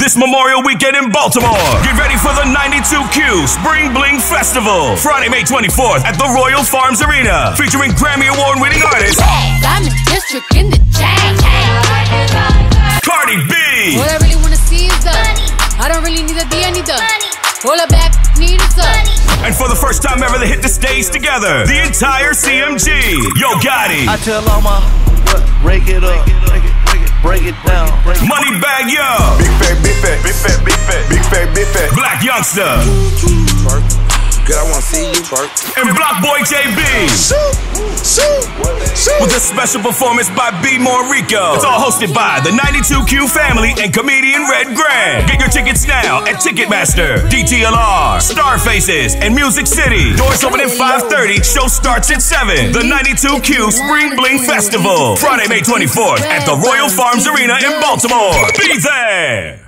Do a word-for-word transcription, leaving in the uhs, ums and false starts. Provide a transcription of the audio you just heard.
this Memorial Weekend in Baltimore. Get ready for the ninety-two Q Spring Bling Festival, Friday, May twenty-fourth at the Royal Farms Arena, featuring Grammy Award-winning artists I'm the district in the chain. Cardi B. All I really wanna see is the money. I don't really need a D, I need the money. All I back need is the money. And for the first time ever, they hit the stage together, the entire C M G. Yo Gotti. I tell all my break it up, break it, break it, break it down. Break it. Money Bag Yo. Big fat, big fat, big fat, big fat, big fat, big fat. Black Youngster. Good, I wanna see you twerk. And Block Boy J B. With a special performance by Bmore Rico. It's all hosted by the ninety-two Q family and comedian Red Grand. Get your tickets now at Ticketmaster, D T L R, Star Faces, and Music City. Doors open at five thirty. Show starts at seven. The ninety-two Q Spring Bling Festival, Friday, May twenty-fourth at the Royal Farms Arena in Baltimore. Be there.